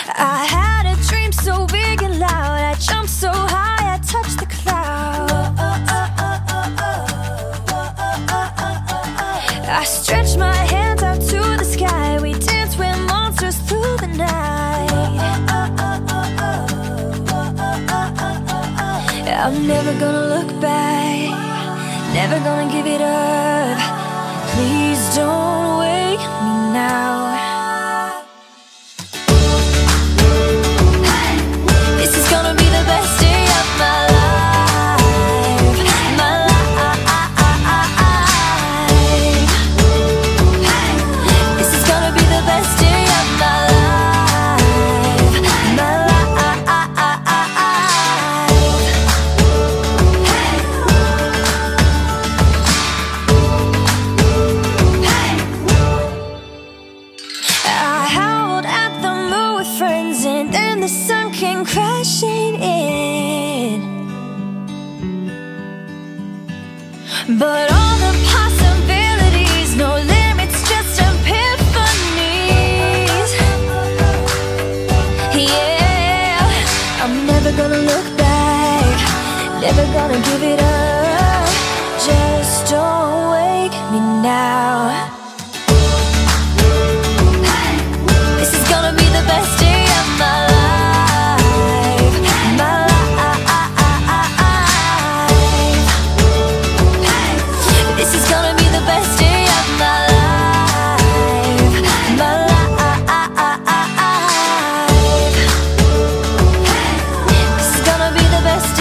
I had a dream so big and loud, I jumped so high, I touched the clouds. I stretched my hands out to the sky, we danced with monsters through the night. I'm never gonna look back, never gonna give it up. Please don't wake me now. This is gonna be the best day of my life, my life. This is gonna be the best day of my life, my life. I howled at the moon with friends, and then the sun came crashing in. But all the possibilities, no limits, just epiphanies. Yeah, I'm never gonna look back, never gonna give it up. Just don't wake me now. This is gonna be the best day of my life, my life. This is gonna be the best day of my life, my life. This is gonna be the best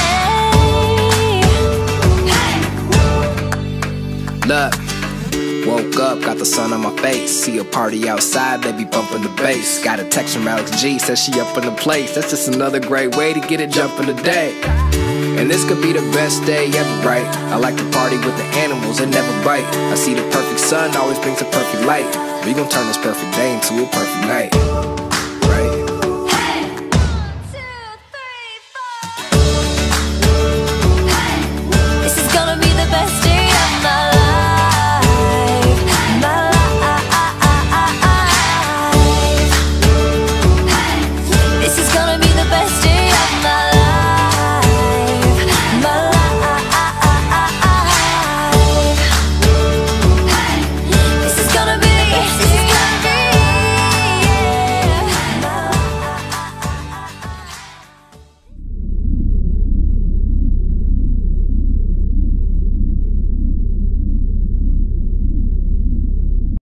day. Look, woke up, got the sun on my face. See a party outside, baby bumping the bass. Got a text from Alex G, says she up in the place. That's just another great way to get it jumping today. And this could be the best day ever, right? I like to party with the animals and never bite. I see the perfect sun always brings a perfect light. We gon' turn this perfect day into a perfect night.